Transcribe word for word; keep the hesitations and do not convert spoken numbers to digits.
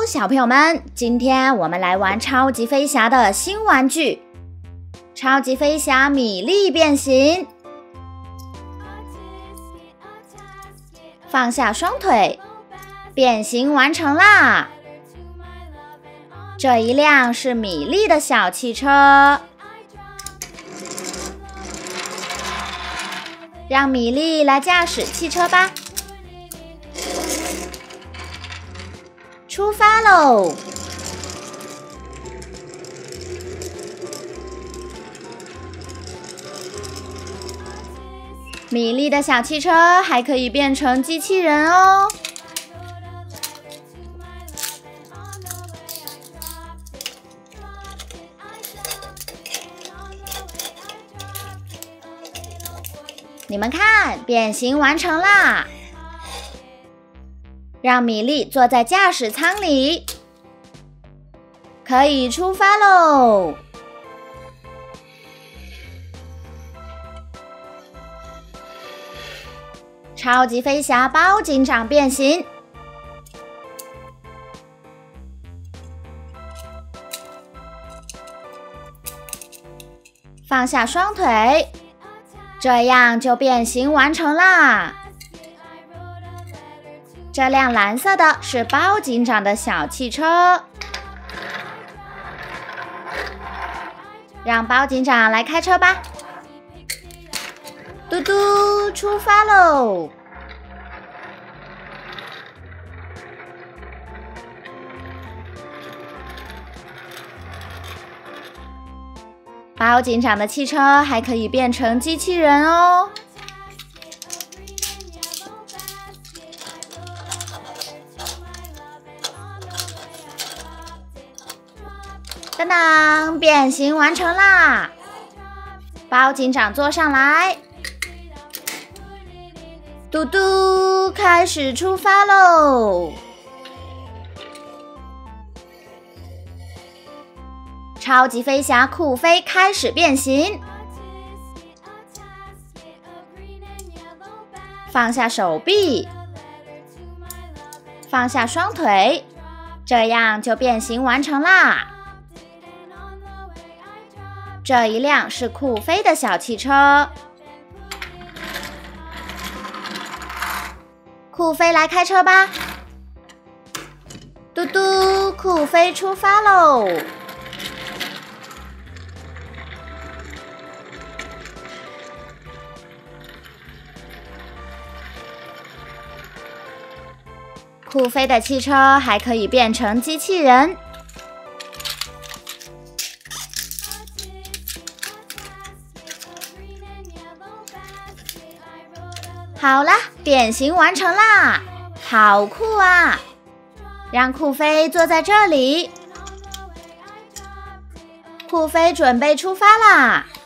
小朋友们，今天我们来玩超级飞侠的新玩具——超级飞侠米莉变形。放下双腿，变形完成啦！这一辆是米莉的小汽车，让米莉来驾驶汽车吧。出发喽！米莉的小汽车还可以变成机器人哦。你们看，变形完成啦！让米莉坐在驾驶舱里，可以出发喽！超级飞侠包警长变形，放下双腿，这样就变形完成啦！这辆蓝色的是包警长的小汽车，让包警长来开车吧。嘟嘟，出发喽！包警长的汽车还可以变成机器人哦。当当，变形完成啦！包警长坐上来，嘟嘟，开始出发喽！超级飞侠酷飞开始变形，放下手臂，放下双腿，这样就变形完成啦！这一辆是酷飞的小汽车，酷飞来开车吧。嘟嘟，酷飞出发喽！酷飞的汽车还可以变成机器人。好啦，变形完成啦！好酷啊！让酷飞坐在这里。酷飞准备出发啦！